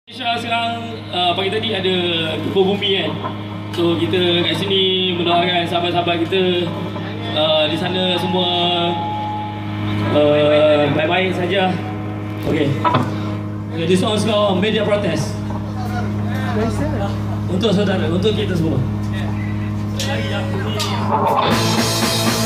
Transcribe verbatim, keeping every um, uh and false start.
Malaysia sekarang uh, pagi tadi ada gempa bumi kan. So kita kat sini mendoakan sahabat-sahabat kita uh, di sana semua uh, baik-baik saja. Okay. Okay, this one's called media protest. Untuk saudara, untuk kita semua. Lagi yang ini.